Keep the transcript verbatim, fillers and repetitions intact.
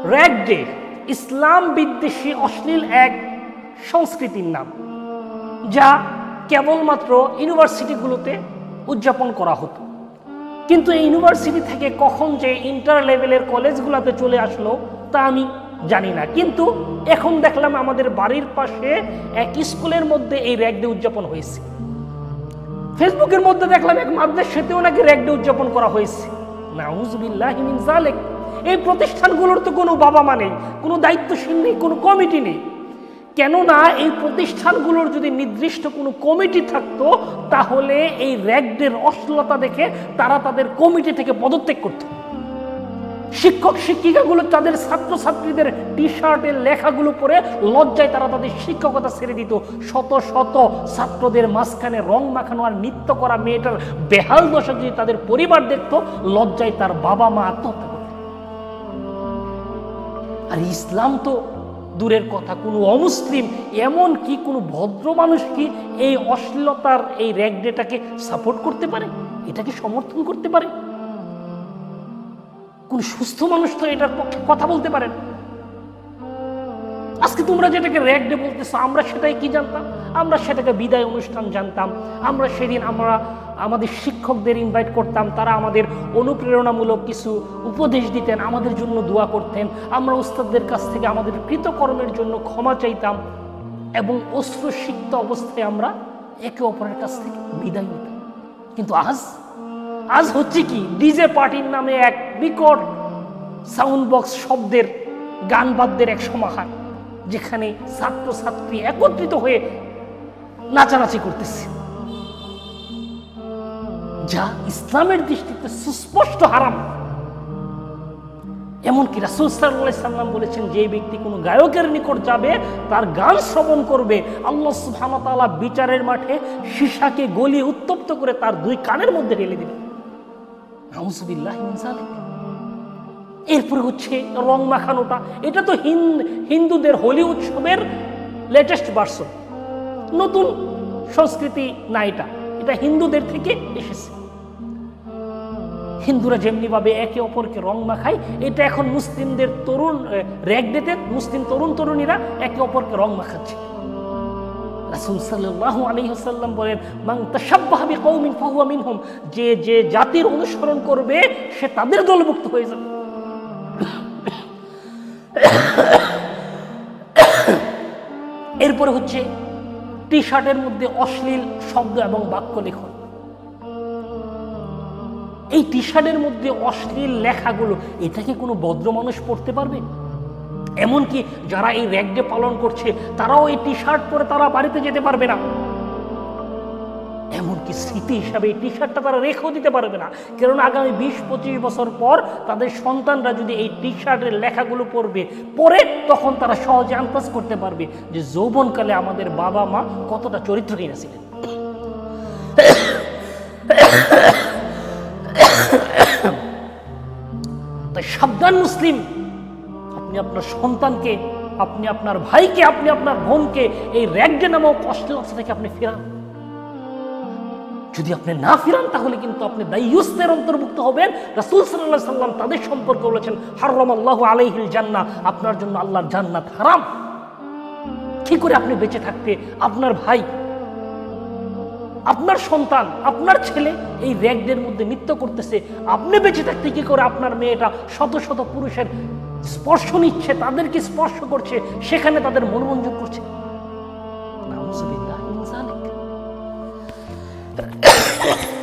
Rag day ইসলাম বিদ্বেষী অশ্লীল এক সংস্কৃতির নাম, যা কেবলমাত্র ইউনিভার্সিটিগুলোতে উদযাপন করা হতো। কিন্তু এই ইউনিভার্সিটি থেকে কখন যে ইন্টার লেভেলের কলেজগুলোতে চলে আসলো তা আমি জানি না, কিন্তু এখন দেখলাম আমাদের বাড়ির পাশে এক স্কুলের মধ্যে এই র‍্যাগ ডে উদযাপন হয়েছে। ফেসবুকের মধ্যে দেখলাম এক মাদ্রাসাতেও নাকি র‍্যাগ ডে উদযাপন করা হয়েছে। নাউযুবিল্লাহি মিন যালিক। এই প্রতিষ্ঠানগুলোর তো কোনো বাবা মা নেই, কোনো দায়িত্বশীল নেই, কোনো কমিটি নেই। কেননা এই প্রতিষ্ঠানগুলোর যদি নির্দিষ্ট কোনো কমিটি থাকতো তাহলে এই র‍্যাগ ডের অশ্লীলতা দেখে তারা তাদের কমিটি থেকে পদত্যাগ করত। শিক্ষক শিক্ষিকাগুলো তাদের ছাত্রছাত্রীদের টি শার্টের লেখাগুলো পরে লজ্জায় তারা তাদের শিক্ষকতা ছেড়ে দিত। শত শত ছাত্রদের মাঝখানে রং মাখানো আর নৃত্য করা মেয়েটার বেহাল দশা যদি তাদের পরিবার দেখতো, লজ্জায় তার বাবা মা আত্মহত্যা করত। আর ইসলাম তো দূরের কথা, কোনো অমুসলিম এমন কি কোনো ভদ্র মানুষ কি এই অশ্লীলতার এই র‍্যাগ ডেটাকে সাপোর্ট করতে পারে, এটাকে সমর্থন করতে পারে? কোন সুস্থ মানুষ তো এটার পক্ষে কথা বলতে পারেন? আজকে তোমরা যেটাকে র‍্যাগ ডে বলতেছো, আমরা সেটাই কি জানতাম? আমরা সেটাকে বিদায় অনুষ্ঠান জানতাম। আমরা সেদিন আমরা আমাদের শিক্ষকদের ইনভাইট করতাম, তারা আমাদের অনুপ্রেরণামূলক কিছু উপদেশ দিতেন, আমাদের জন্য দোয়া করতেন। আমরা উস্তাদদের কাছ থেকে আমাদের কৃতকর্মের জন্য ক্ষমা চাইতাম এবং অশ্রুসিক্ত অবস্থায় আমরা একে অপরের কাছ থেকে বিদায় নিতাম। কিন্তু আজ আজ হচ্ছে কি, ডিজে পার্টির নামে এক বিকট সাউন্ড বক্স শব্দের গান বাদ্যের এক সমাহার, যেখানে ছাত্রছাত্রী একত্রিত হয়ে নাচানাচি করতেছে, যা ইসলামের দৃষ্টিতে সুস্পষ্ট হারাম। এমনকি রাসূল সাল্লাল্লাহু আলাইহি সাল্লাম বলেছেন, যে ব্যক্তি কোনো গায়কের নিকট যাবে, তার গান শ্রবণ করবে, আল্লাহ সুবহানাহু ওয়া তাআলা বিচারের মাঠে সীসাকে গলিয়ে উত্তপ্ত করে তার দুই কানের মধ্যে ঢেলে দিবেন। নাউযুবিল্লাহি মিন যালিক। এরপরে হচ্ছে রং মাখানোটা। এটা তো হিন্দুদের হোলি উৎসবের লেটেস্ট ভার্সন, নতুন সংস্কৃতি না, এটা এটা হিন্দুদের থেকে এসেছে। হিন্দুরা যেমনি ভাবে একে অপরকে রং মাখায়, এটা এখন মুসলিমদের তরুণ র‍্যাগ ডেতে মুসলিম তরুণ তরুণীরা একে অপরকে রং মাখাচ্ছে। রাসূল সাল্লাল্লাহু আলাইহি ওয়াসাল্লাম বলেন, মান তাশাব্বাহা বিকওমিন ফাহুয়া মিনহুম, যে যে জাতির অনুসরণ করবে সে তাদের দলভুক্ত হয়ে যাবে। এরপরে হচ্ছে টি শার্টের মধ্যে অশ্লীল শব্দ এবং বাক্য লেখন। এই টি শার্টের মধ্যে অশ্লীল লেখাগুলো, এটা কি কোনো ভদ্র মানুষ পড়তে পারবে? এমনকি যারা এই র‍্যাগ ডে পালন করছে তারাও এই টি শার্ট পরে তারা বাড়িতে যেতে পারবে না। এমনকি স্মৃতি হিসাবে এই টি শার্টটা তারা রেখেও দিতে পারবে না, কারণ আগামী বিশ পঁচিশ বছর পর তাদের সন্তানরা যদি এই টি শার্টের লেখাগুলো পড়বে, পরে তখন তারা সহজে আন্দাজ করতে পারবে যে যৌবনকালে আমাদের বাবা মা কতটা চরিত্রহীন ছিলেন। তাই সাবধান মুসলিম, আপনি আপনার সন্তানকে, আপনি আপনার ভাইকে, আপনি আপনার বোনকে এই র‍্যাগ ডে নামক অশ্লীলতা থেকে আপনি ফেরান। যদি আপনি না ফিরান তাহলে কিন্তু আপনি দায়ুসদের অন্তর্ভুক্ত হবেন। রাসূল সাল্লাল্লাহু আলাইহি সাল্লাম তাদের সম্পর্কে বলেছেন, হারামাল্লাহু আলাইহিল জান্নাহ, আপনার জন্য আল্লাহর জান্নাত হারাম। কি করে আপনি বেঁচে থাকতে, আপনার ভাই, আপনার সন্তান, আপনার ছেলে এই র‍্যাগ ডের মধ্যে নৃত্য করতেছে, আপনি বেঁচে থাকতে কি করে আপনার মেয়েটা শত শত পুরুষের স্পর্শ নিচ্ছে, তাদেরকে স্পর্শ করছে, সেখানে তাদের মনোরঞ্জন করছে? নাউযুবিল্লাহি মিন যালিক।